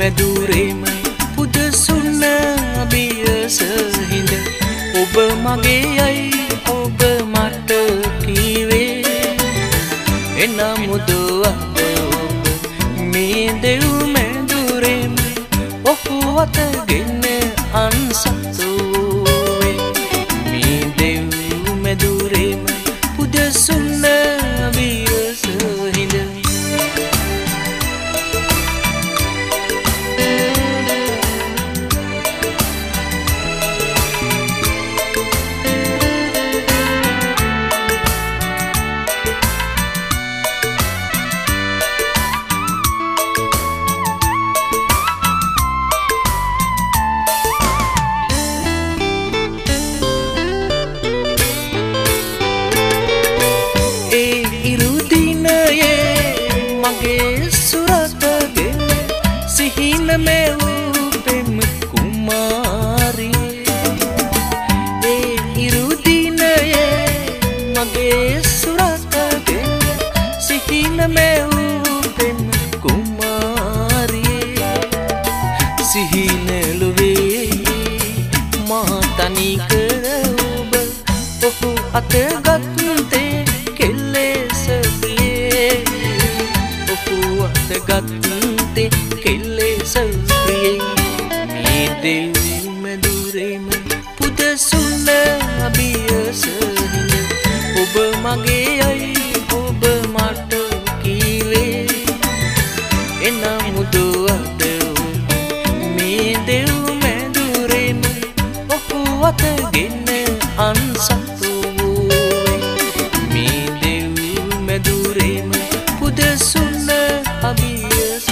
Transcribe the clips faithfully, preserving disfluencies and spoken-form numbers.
මැදුරේම පුදසුන්න අභියස හිඳ ඔබ මගේ යයි ඔබ මට කීවේ එනමුද අද ඔබ මේ දෙව් මැදුරේම ඔහු අතගෙන අන්සතු වේ මේ දෙව් මැදුරේම පුදසුන්න අභියස හිඳ में वो प्रेम कुमारी ए इरुदीन ये मगे सुरत गे सिहिन में वो प्रेम कुमारी सिहिन लुवे मातनी करब ओहु अत गत्ते केले सप्रिये ओहु अत गत्ते केले सप्रिये මේ දෙව් මැදුරේම පුදසුන්න අභියස හිඳ ඔබ මගේ යයි ඔබ මට කීවේ එනමුද අද ඔබ මේ දෙව් මැදුරේම ඔහු අතගෙන අන්සතු වේ මේ දෙව් මැදුරේම පුදසුන්න අභියස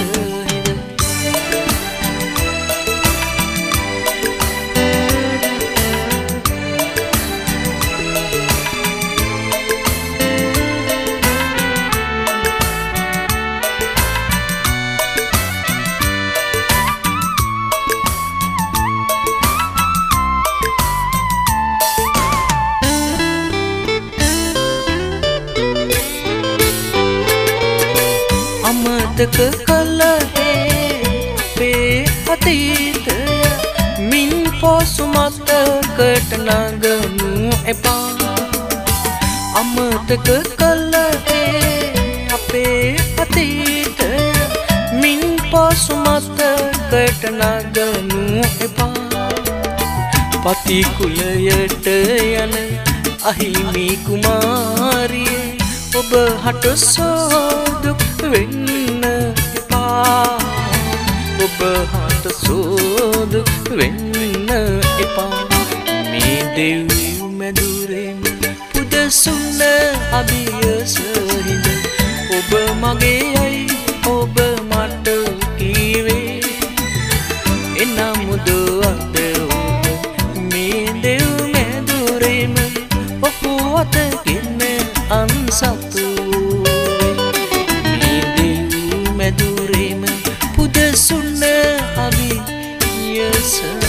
අමතක කළ අපේ අතීතය මින් පසු මතකට නගනු එපා අමතක කළ අපේ අතීතය මින් පසු මතකට නගනු එපා පතිකුලයට යන අහිමි කුමාරියේ ඔබ හට සෝදුක් වෙන්න එපා ඔබ හට සෝදුක් වෙන්න එපා මේ දෙව් මැදුරේම පුදසුන්න අභියස හිඳ ඔබ මගේ යයි ඔබ මට කීවේ එනමුද අද ඔබ මේ දෙව් මැදුරේම ඔහු අතගෙන අන්සතු මේ දෙව් මැදුරේම පුදසුන්න අභියස